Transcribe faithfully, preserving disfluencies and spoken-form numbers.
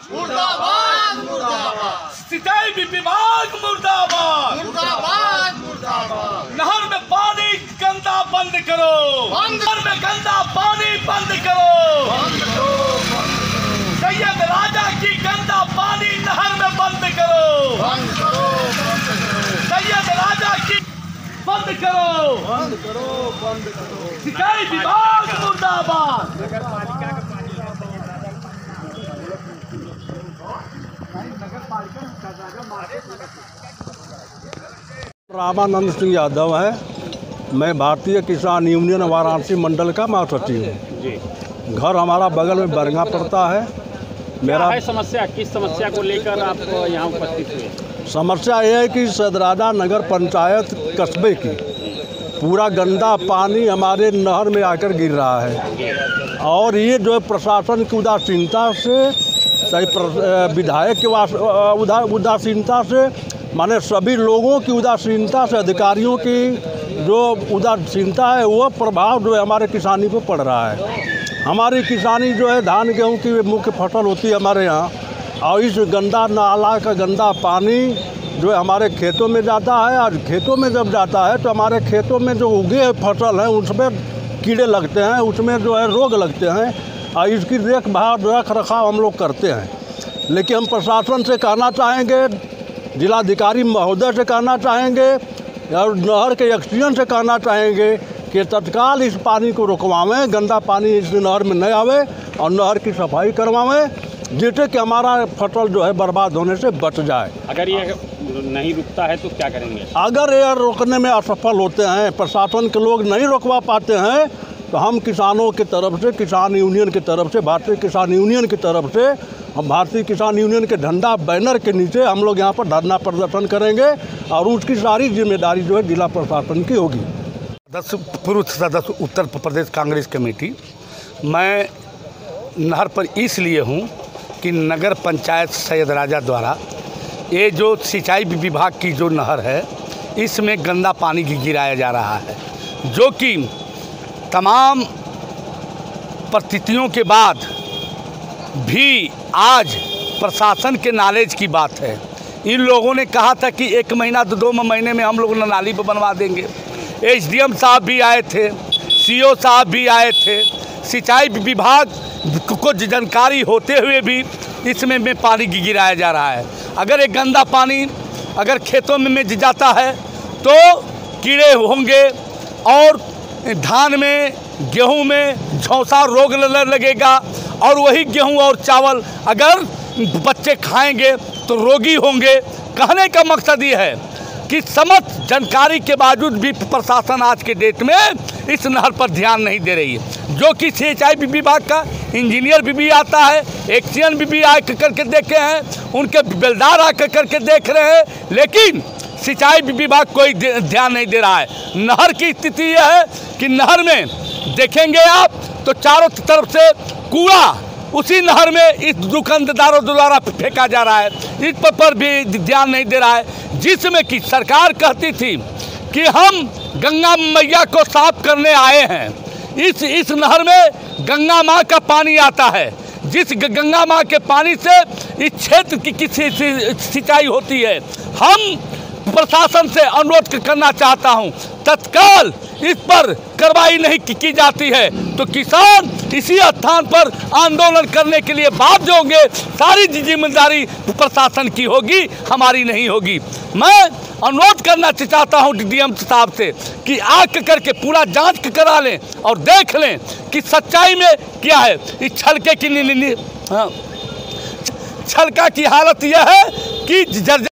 मुर्दाबाद मुर्दाबाद। सिंचाई विभाग मुर्दाबाद मुर्दाबाद मुर्दाबाद। नहर में पानी गंदा बंद करो, बंद। नहर में गंदा पानी बंद करो, बंद करो बंद करो सैयद राजा की गंदा पानी नहर में बंद करो, बंद करो बंद करो सैयद राजा की बंद करो, बंद करो बंद करो। सिंचाई विभाग मुर्दाबाद। रामानंद सिंह यादव है। मैं भारतीय किसान यूनियन वाराणसी मंडल का महासचिव हूँ जी। घर हमारा बगल में बरगा पड़ता है। मेरा है समस्या, किस समस्या को लेकर आप यहाँ उपस्थित हुए? समस्या यह है कि सदराजा नगर पंचायत कस्बे की पूरा गंदा पानी हमारे नहर में आकर गिर रहा है और ये जो है प्रशासन की उदासीनता से, सही विधायक के उदा, उदासीनता से, माने सभी लोगों की उदासीनता से, अधिकारियों की जो उदासीनता है वो प्रभाव जो है हमारे किसानी पर पड़ रहा है। हमारी किसानी जो है धान गेहूँ की मुख्य फसल होती है हमारे यहाँ, और इस गंदा नाला का गंदा पानी जो है हमारे खेतों में जाता है और खेतों में जब जाता है तो हमारे खेतों में जो उगे हुए फसल हैं उसमें कीड़े लगते हैं, उसमें जो है रोग लगते हैं और इसकी देखभाल रख रखाव हम लोग करते हैं। लेकिन हम प्रशासन से कहना चाहेंगे, जिलाधिकारी महोदय से कहना चाहेंगे और नहर के एक्सटेंशन से कहना चाहेंगे कि तत्काल इस पानी को रुकवावें, गंदा पानी इस नहर में नहीं आवे और नहर की सफाई करवावें, जिससे कि हमारा फसल जो है बर्बाद होने से बच जाए। अगर ये नहीं रुकता है तो क्या करेंगे? अगर ये रोकने में असफल होते हैं, प्रशासन के लोग नहीं रोकवा पाते हैं, तो हम किसानों की तरफ से, किसान यूनियन की तरफ से, भारतीय किसान यूनियन की तरफ से, हम भारतीय किसान यूनियन के झंडा बैनर के नीचे हम लोग यहाँ पर धरना प्रदर्शन करेंगे और उसकी सारी जिम्मेदारी जो है जिला प्रशासन की होगी। सदस्य पूर्व सदस्य उत्तर प्रदेश कांग्रेस कमेटी। मैं नहर पर इसलिए हूँ कि नगर पंचायत सैयद राजा द्वारा ये जो सिंचाई विभाग की जो नहर है इसमें गंदा पानी गिराया जा रहा है, जो कि तमाम परिस्थितियों के बाद भी आज प्रशासन के नॉलेज की बात है। इन लोगों ने कहा था कि एक महीना तो दो महीने में हम लोग नाली पर बनवा देंगे। एसडीएम साहब भी आए थे, सीओ साहब भी आए थे, सिंचाई विभाग को जानकारी होते हुए भी इसमें में पानी गिराया जा रहा है। अगर एक गंदा पानी अगर खेतों में में जाता है तो कीड़े होंगे और धान में, गेहूं में झौसा रोग लगेगा और वही गेहूं और चावल अगर बच्चे खाएंगे तो रोगी होंगे। कहने का मकसद ये है कि समस्त जानकारी के बावजूद भी प्रशासन आज के डेट में इस नहर पर ध्यान नहीं दे रही है, जो कि सिंचाई विभाग का इंजीनियर भी, भी आता है, एक्सीएन भी, भी आ करके देखे हैं, उनके बेलदार आकर करके देख रहे हैं, लेकिन सिंचाई विभाग कोई ध्यान नहीं दे रहा है। नहर की स्थिति यह है कि नहर में देखेंगे आप तो चारों तरफ से कूड़ा उसी नहर में इस दुकानदारों द्वारा फेंका जा रहा है, इस पर, पर भी ध्यान नहीं दे रहा है। जिसमें कि सरकार कहती थी कि हम गंगा मैया को साफ करने आए हैं। इस इस नहर में गंगा माँ का पानी आता है, जिस गंगा माँ के पानी से इस क्षेत्र की किसी सिंचाई होती है। हम प्रशासन से अनुरोध करना चाहता हूं, तत्काल इस पर कार्रवाई नहीं की जाती है तो किसान इसी स्थान पर आंदोलन करने के लिए बाध्य होंगे। सारी जिम्मेदारी प्रशासन की होगी, हमारी नहीं होगी। मैं अनुरोध करना चाहता हूं डीडीएम साहब से कि आग करके पूरा जांच करा लें और देख लें कि सच्चाई में क्या है। इस छलके की हाँ, छलका की हालत यह है कि